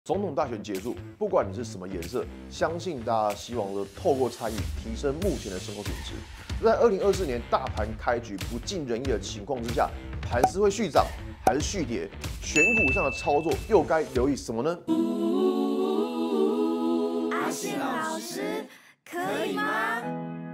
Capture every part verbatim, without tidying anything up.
总统大选结束，不管你是什么颜色，相信大家希望说透过参与提升目前的生活品质。在二零二四年大盘开局不尽人意的情况之下，盘势会续涨还是续跌？选股上的操作又该留意什么呢？ 阿信老师，可以吗？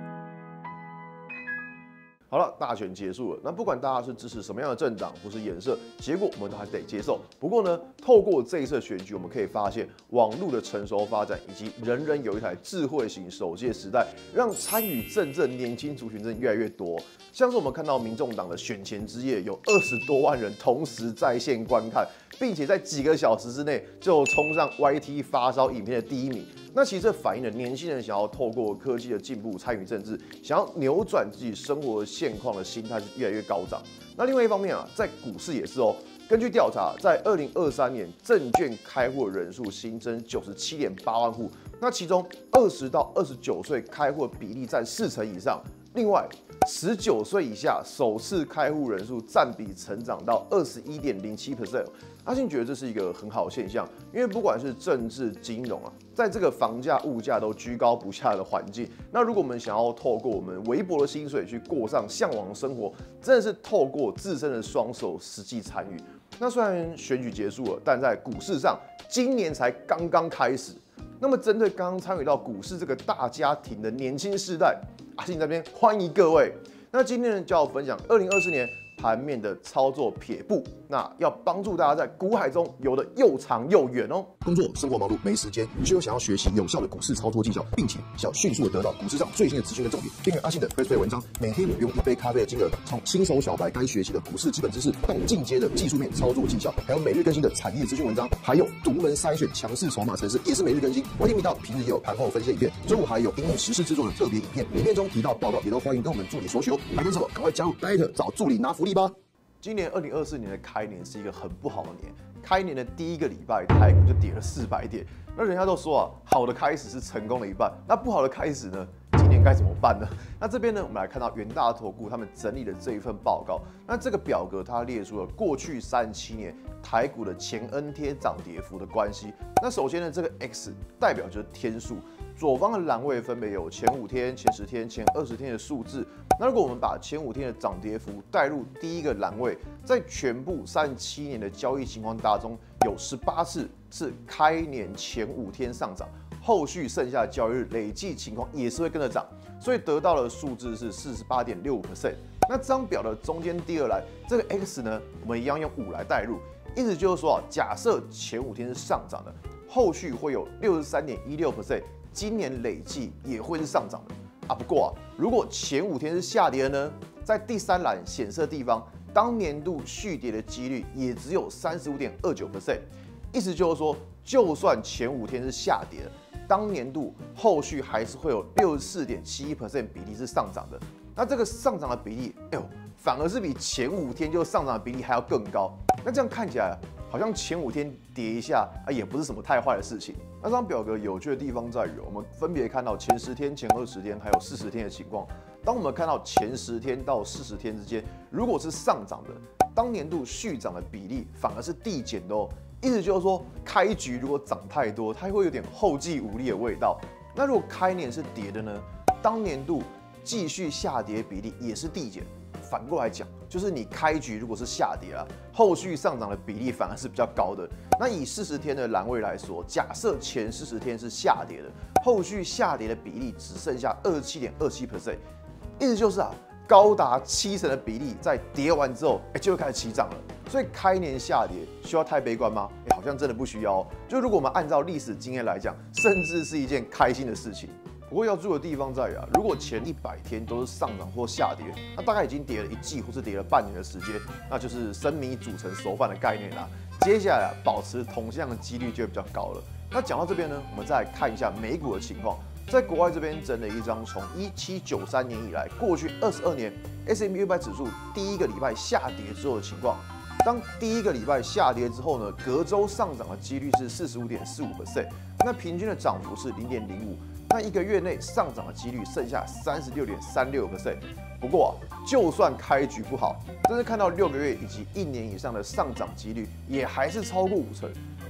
好了，大选结束了，那不管大家是支持什么样的政党或是颜色，结果我们都还是得接受。不过呢，透过这一次选举，我们可以发现网络的成熟发展，以及人人有一台智慧型手机的时代，让参与政治年轻族群真的越来越多。像是我们看到民众党的选前之夜，有二十多万人同时在线观看，并且在几个小时之内就冲上 Y T 发烧影片的第一名。那其实这反映了年轻人想要透过科技的进步参与政治，想要扭转自己生活现况的心态是越来越高涨。那另外一方面啊，在股市也是哦。根据调查，在二零二三年证券开户人数新增九十七点八万户，那其中二十到二十九岁开户比例占四成以上。另外，十九岁以下首次开户人数占比成长到二十一点零七 percent。阿信觉得这是一个很好的现象，因为不管是政治、金融啊，在这个房价、物价都居高不下的环境，那如果我们想要透过我们微薄的薪水去过上向往的生活，真的是透过自身的双手实际参与。那虽然选举结束了，但在股市上，今年才刚刚开始。那么，针对刚刚参与到股市这个大家庭的年轻世代，阿信这边欢迎各位。那今天呢，就要分享二零二四年盘面的操作撇步，那要帮助大家在股海中游得又长又远哦。 工作生活忙碌没时间，却又想要学习有效的股市操作技巧，并且想迅速的得到股市上最新的资讯跟重点，订阅阿信的 Facebook 文章，每天我用一杯咖啡的金额，从新手小白该学习的股市基本知识，到进阶的技术面操作技巧，还有每日更新的产业资讯文章，还有独门筛选强势筹码程式，也是每日更新。欢迎频道平日也有盘后分析影片，周五还有因应时事制作的特别影片，影片中提到报告也都欢迎跟我们助理索取哦。还等什么？赶快加入 Light 找助理拿福利吧！ 今年二零二四年的开年是一个很不好的年，开年的第一个礼拜，台股就跌了四百点。那人家都说啊，好的开始是成功的一半，那不好的开始呢？今年该怎么办呢？那这边呢，我们来看到元大投顾他们整理的这一份报告。那这个表格它列出了过去三十七年台股的前 N 贴涨跌幅的关系。那首先呢，这个 X 代表就是天数。左方的栏位分别有前五天、前十天、前二十天的数字。那如果我们把前五天的涨跌幅带入第一个栏位，在全部三十七年的交易情况当中，有十八次是开年前五天上涨，后续剩下的交易日累计情况也是会跟着涨，所以得到的数字是 四十八点六五 percent。那这张表的中间第二栏这个 X 呢，我们一样用五来带入，意思就是说啊，假设前五天是上涨的，后续会有 六十三点一六 percent。今年累计也会是上涨的啊。不过啊，如果前五天是下跌的呢，在第三栏显示的地方，当年度续跌的几率也只有 三十五点二九 percent。意思就是说，就算前五天是下跌的，当年度后续还是会有 六十四点七一 percent 比例是上涨的。那这个上涨的比例，哎呦，反而是比前五天就上涨的比例还要更高。那这样看起来，好像前五天跌一下啊，也不是什么太坏的事情。那这张表格有趣的地方在于，我们分别看到前十天、前二十天还有四十天的情况。当我们看到前十天到四十天之间，如果是上涨的，当年度续涨的比例反而是递减的哦。意思就是说，开局如果涨太多，它会有点后继无力的味道。那如果开年是跌的呢，当年度继续下跌比例也是递减。反过来讲，就是你开局如果是下跌啊，后续上涨的比例反而是比较高的。那以四十天的栏位来说，假设前四十天是下跌的，后续下跌的比例只剩下 二十七点二七 percent， 意思就是啊，高达七成的比例在跌完之后，哎、欸、就会开始起涨了。所以开年下跌需要太悲观吗？哎、欸，好像真的不需要、哦。就如果我们按照历史经验来讲，甚至是一件开心的事情。不过要注意的地方在于啊，如果前一百天都是上涨或下跌，那大概已经跌了一季或是跌了半年的时间，那就是生米煮成熟饭的概念啦。接下来啊，保持同向的几率就会比较高了。那讲到这边呢，我们再来看一下美股的情况。在国外这边整理一张从一七九三年以来过去二十二年 S and P 五百指数第一个礼拜下跌之后的情况。当第一个礼拜下跌之后呢，隔周上涨的几率是 四十五点四五 percent， 那平均的涨幅是 零点零五。那一个月内上涨的几率剩下 三十六点三六 percent。不过啊，就算开局不好，但是看到六个月以及一年以上的上涨几率也还是超过五成。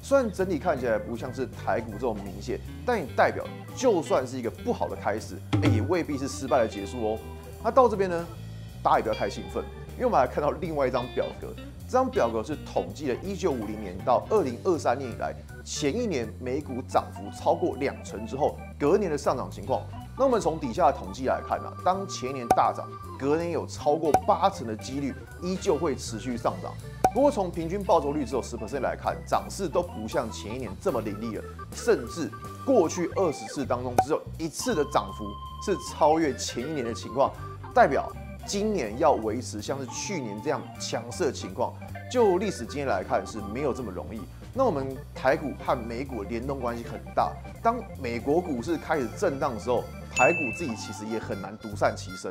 虽然整体看起来不像是台股这种明显，但也代表就算是一个不好的开始，哎，也未必是失败的结束哦。那到这边呢，大家也不要太兴奋，因为我们来看到另外一张表格。这张表格是统计了一九五零年到二零二三年以来，前一年美股涨幅超过两成之后，隔年的上涨情况。那我们从底下的统计来看啊，当前一年大涨，隔年有超过八成的几率依旧会持续上涨。不过从平均报酬率只有十 percent 来看，涨势都不像前一年这么凌厉了，甚至过去二十次当中只有一次的涨幅是超越前一年的情况，代表今年要维持像是去年这样强势的情况，就历史经验来看是没有这么容易。那我们台股和美股的联动关系很大，当美国股市开始震荡的时候，台股自己其实也很难独善其身。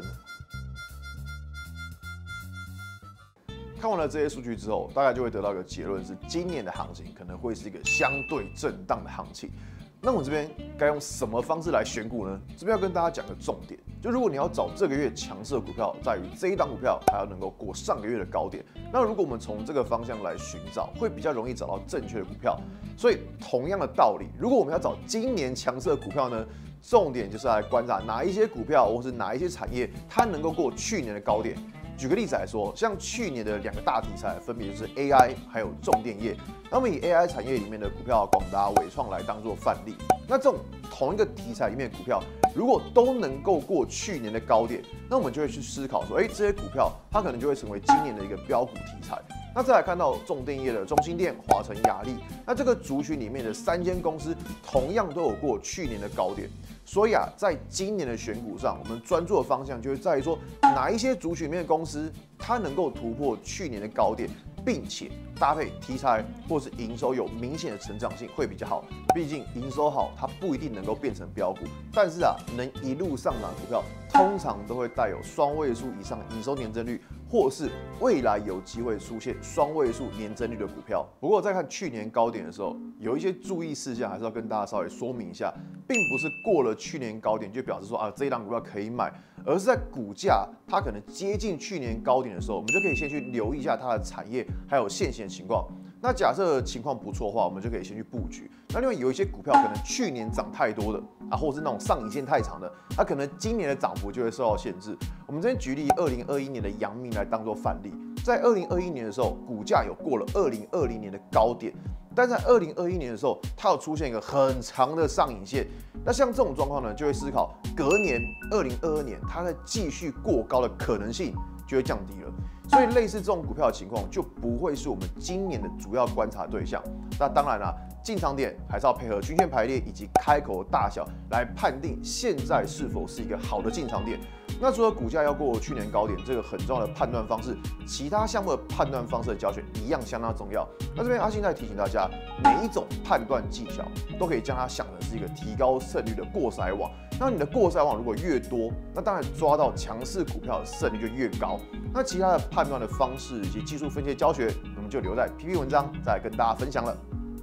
看完了这些数据之后，大概就会得到一个结论是，今年的行情可能会是一个相对震荡的行情。那我这边该用什么方式来选股呢？这边要跟大家讲个重点，就如果你要找这个月强势的股票，在于这一档股票还要能够过上个月的高点。那如果我们从这个方向来寻找，会比较容易找到正确的股票。所以同样的道理，如果我们要找今年强势的股票呢，重点就是来观察哪一些股票或是哪一些产业，它能够过去年的高点。举个例子来说，像去年的两个大题材，分别就是 A I 还有重电业。那么以 A I 产业里面的股票广达、伟创来当做范例，那这种同一个题材里面的股票，如果都能够过去年的高点，那我们就会去思考说，哎，这些股票它可能就会成为今年的一个标股题材。那再来看到重电业的中兴电、华城亚力，那这个族群里面的三间公司同样都有过去年的高点。所以啊，在今年的选股上，我们专注的方向就会在于说，哪一些族群里面的公司，它能够突破去年的高点，并且搭配题材或是营收有明显的成长性会比较好。毕竟营收好，它不一定能够变成标股，但是啊，能一路上涨的股票，通常都会带有双位数以上营收年增率，或是未来有机会出现双位数年增率的股票。不过在看去年高点的时候，有一些注意事项还是要跟大家稍微说明一下，并不是过了去年高点就表示说啊这一档股票可以买，而是在股价它可能接近去年高点的时候，我们就可以先去留意一下它的产业还有现行的情况。那假设情况不错的话，我们就可以先去布局。那另外有一些股票可能去年涨太多的啊，或者是那种上影线太长的，它可能今年的涨幅就会受到限制。我们这边举例二零二一年的阳明来当做范例，在二零二一年的时候，股价有过了二零二零年的高点，但在二零二一年的时候，它有出现一个很长的上影线。那像这种状况呢，就会思考隔年二零二二年它在继续过高的可能性就会降低了。所以类似这种股票的情况就不会是我们今年的主要观察对象。那当然啦，进场点还是要配合均线排列以及开口的大小来判定现在是否是一个好的进场点。那除了股价要过去年高点这个很重要的判断方式，其他项目的判断方式的教学一样相当重要。那这边阿信在提醒大家，每一种判断技巧都可以将它想成是一个提高胜率的过筛网。那你的过筛网如果越多，那当然抓到强势股票的胜率就越高。那其他的判断的方式以及技术分析的教学，我们就留在 P P 文章再来跟大家分享了。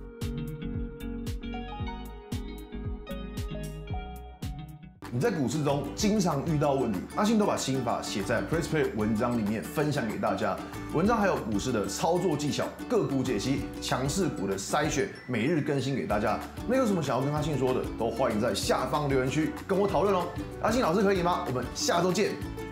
你在股市中经常遇到问题，阿信都把心法写在 Press Play 文章里面分享给大家。文章还有股市的操作技巧、个股解析、强势股的筛选，每日更新给大家。那有什么想要跟阿信说的，都欢迎在下方留言区跟我讨论哦。阿信老师可以吗？我们下周见。